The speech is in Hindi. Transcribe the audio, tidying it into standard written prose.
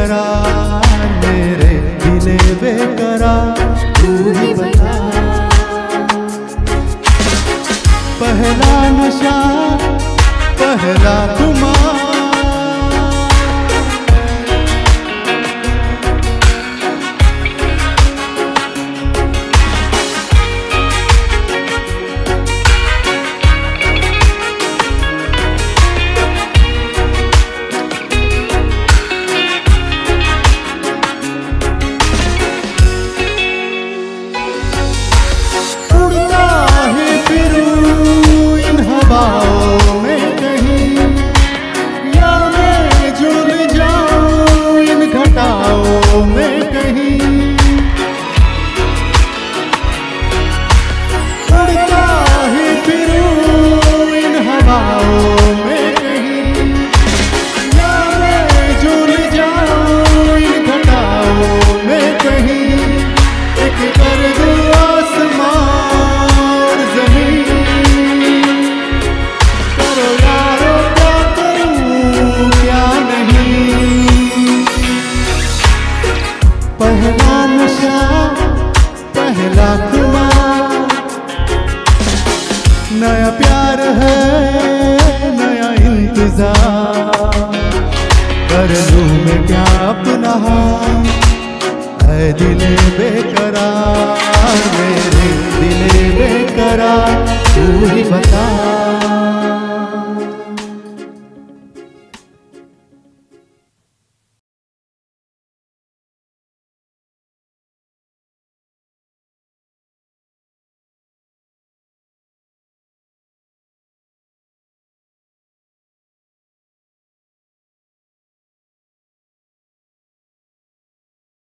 बेकरार, मेरे दिले बेकरार, तू ही बता। पहला नशा पहला खुमार, में कहीं या मैं झूल जाऊं इन घटाओं में कहीं। उड़ता ही फिरूं इन हवाओं में कहीं या मैं झूल जाऊं इन घटाओं में कहीं। एक कर दूं आसमान और जमीन, पहला नशा पहला खुमार, नया प्यार है नया इंतजार, कर लूं मैं क्या अपना है दिले बेकरार, मेरे दिले बेकरार, तू ही बता।